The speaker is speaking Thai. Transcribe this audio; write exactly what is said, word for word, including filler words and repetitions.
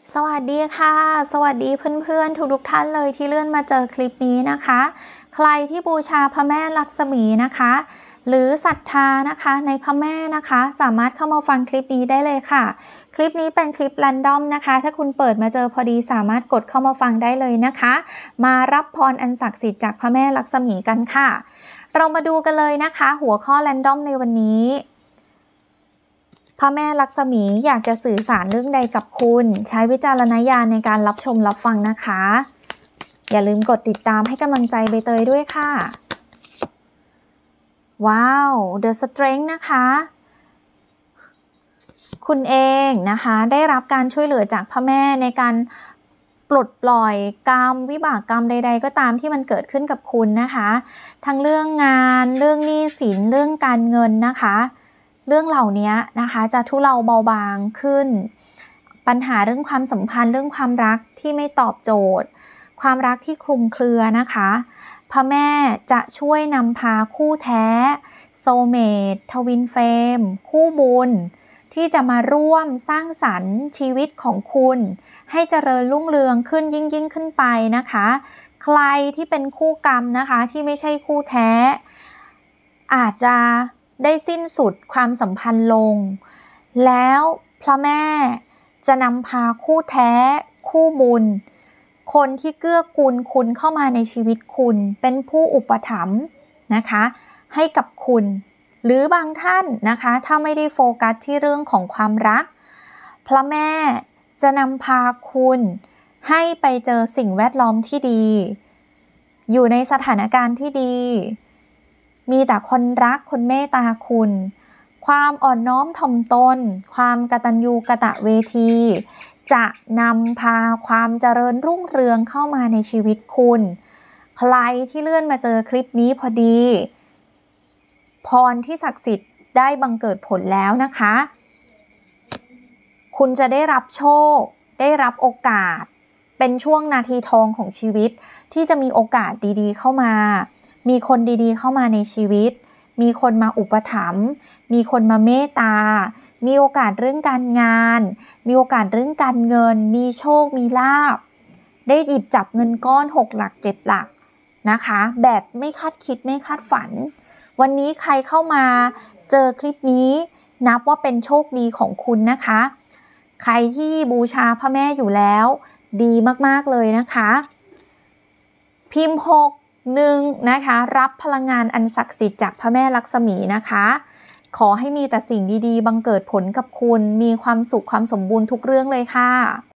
สวัสดีค่ะสวัสดีเพื่อนๆทุกๆท่านเลยที่เลื่อนมาเจอคลิปนี้นะคะใครที่บูชาพระแม่ลักษมีนะคะหรือศรัทธานะคะในพระแม่นะคะสามารถเข้ามาฟังคลิปนี้ได้เลยค่ะคลิปนี้เป็นคลิปแรนดอมนะคะถ้าคุณเปิดมาเจอพอดีสามารถกดเข้ามาฟังได้เลยนะคะมารับพรอันศักดิ์สิทธิ์จากพระแม่ลักษมีกันค่ะเรามาดูกันเลยนะคะหัวข้อแรนดอมในวันนี้พระแม่ลักษมีอยากจะสื่อสารเรื่องใดกับคุณใช้วิจารณญาณในการรับชมรับฟังนะคะอย่าลืมกดติดตามให้กำลังใจใบเตยด้วยค่ะว้าว The Strength นะคะคุณเองนะคะได้รับการช่วยเหลือจากพระแม่ในการปลดปล่อยกรรมวิบากกรรมใดๆก็ตามที่มันเกิดขึ้นกับคุณนะคะทั้งเรื่องงานเรื่องหนี้สินเรื่องการเงินนะคะเรื่องเหล่านี้นะคะจะทุเลาเบาบางขึ้นปัญหาเรื่องความสัมพันธ์เรื่องความรักที่ไม่ตอบโจทย์ความรักที่คลุมเครือนะคะพระแม่จะช่วยนำพาคู่แท้โซลเมตทวินเฟมคู่บุญที่จะมาร่วมสร้างสรรค์ชีวิตของคุณให้เจริญรุ่งเรืองขึ้นยิ่งยิ่งขึ้นไปนะคะใครที่เป็นคู่กรรมนะคะที่ไม่ใช่คู่แท้อาจจะได้สิ้นสุดความสัมพันธ์ลงแล้วพระแม่จะนำพาคู่แท้คู่บุญคนที่เกื้อกูลคุณเข้ามาในชีวิตคุณเป็นผู้อุปถัมภ์นะคะให้กับคุณหรือบางท่านนะคะถ้าไม่ได้โฟกัสที่เรื่องของความรักพระแม่จะนำพาคุณให้ไปเจอสิ่งแวดล้อมที่ดีอยู่ในสถานการณ์ที่ดีมีแต่คนรักคนเมตตาคุณความอ่อนน้อมถ่อมตนความกตัญญูกตเวทีจะนำพาความเจริญรุ่งเรืองเข้ามาในชีวิตคุณใครที่เลื่อนมาเจอคลิปนี้พอดีพรที่ศักดิ์สิทธิ์ได้บังเกิดผลแล้วนะคะคุณจะได้รับโชคได้รับโอกาสเป็นช่วงนาทีทองของชีวิตที่จะมีโอกาสดีๆเข้ามามีคนดีๆเข้ามาในชีวิตมีคนมาอุปถัมภ์มีคนมาเมตตามีโอกาสเรื่องการงานมีโอกาสเรื่องการเงินมีโชคมีลาภได้หยิบจับเงินก้อนหกหลักเจ็ดหลักนะคะแบบไม่คาดคิดไม่คาดฝันวันนี้ใครเข้ามาเจอคลิปนี้นับว่าเป็นโชคดีของคุณนะคะใครที่บูชาพระแม่อยู่แล้วดีมากๆเลยนะคะพิมพ์หกหนึ่งนะคะรับพลังงานอันศักดิ์สิทธิ์จากพระแม่ลักษมีนะคะขอให้มีแต่สิ่งดีๆบังเกิดผลกับคุณมีความสุขความสมบูรณ์ทุกเรื่องเลยค่ะ